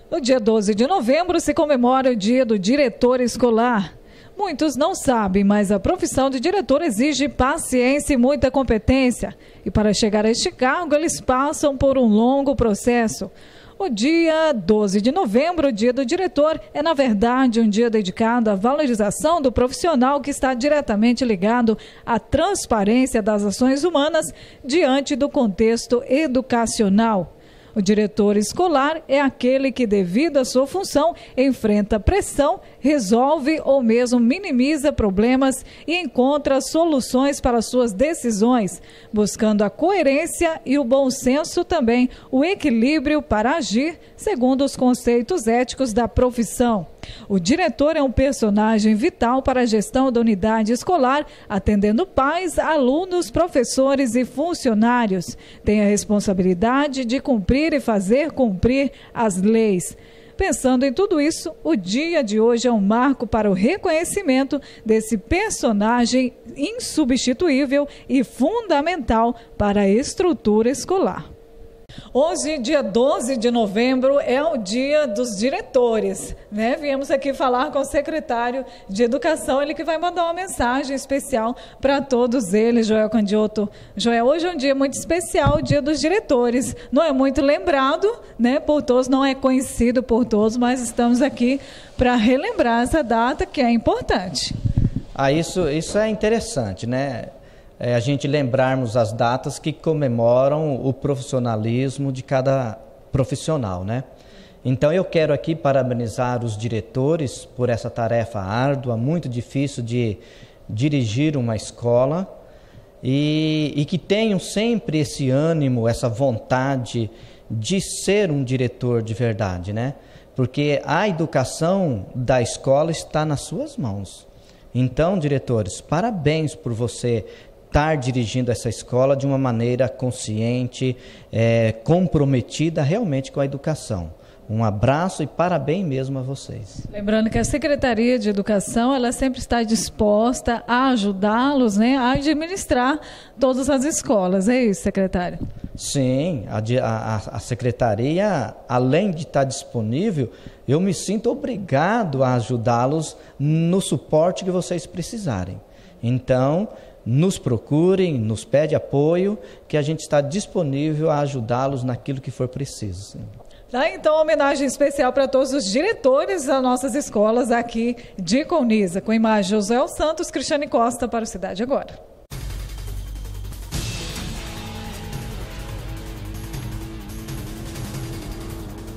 No dia 12 de novembro se comemora o Dia do Diretor Escolar. Muitos não sabem, mas a profissão de diretor exige paciência e muita competência. E para chegar a este cargo, eles passam por um longo processo. O dia 12 de novembro, o Dia do Diretor, é na verdade um dia dedicado à valorização do profissional que está diretamente ligado à transparência das ações humanas diante do contexto educacional. O diretor escolar é aquele que, devido à sua função, enfrenta pressão, resolve ou mesmo minimiza problemas e encontra soluções para suas decisões, buscando a coerência e o bom senso também, o equilíbrio para agir segundo os conceitos éticos da profissão. O diretor é um personagem vital para a gestão da unidade escolar, atendendo pais, alunos, professores e funcionários. Tem a responsabilidade de cumprir e fazer cumprir as leis. Pensando em tudo isso, o dia de hoje é um marco para o reconhecimento desse personagem insubstituível e fundamental para a estrutura escolar. Hoje, dia 12 de novembro, é o dia dos diretores, né? Viemos aqui falar com o secretário de Educação, ele que vai mandar uma mensagem especial para todos eles, Joel Candioto. Joel, hoje é um dia muito especial, o dia dos diretores. Não é muito lembrado, né, por todos, não é conhecido por todos, mas estamos aqui para relembrar essa data que é importante. Isso é interessante, né? A gente lembrarmos as datas que comemoram o profissionalismo de cada profissional, né? Então eu quero aqui parabenizar os diretores por essa tarefa árdua, muito difícil de dirigir uma escola e que tenham sempre esse ânimo, essa vontade de ser um diretor de verdade, né? Porque a educação da escola está nas suas mãos. Então, diretores, parabéns por você estar dirigindo essa escola de uma maneira consciente, comprometida realmente com a educação. Um abraço e parabéns mesmo a vocês. Lembrando que a Secretaria de Educação, ela sempre está disposta a ajudá-los, né, a administrar todas as escolas. É isso, secretário? Sim, a Secretaria, além de estar disponível, eu me sinto obrigado a ajudá-los no suporte que vocês precisarem. Então, nos procurem, nos pede apoio, que a gente está disponível a ajudá-los naquilo que for preciso. Tá, então, uma homenagem especial para todos os diretores das nossas escolas aqui de Colniza. Com a imagem de José Santos, Cristiane Costa para o Cidade Agora.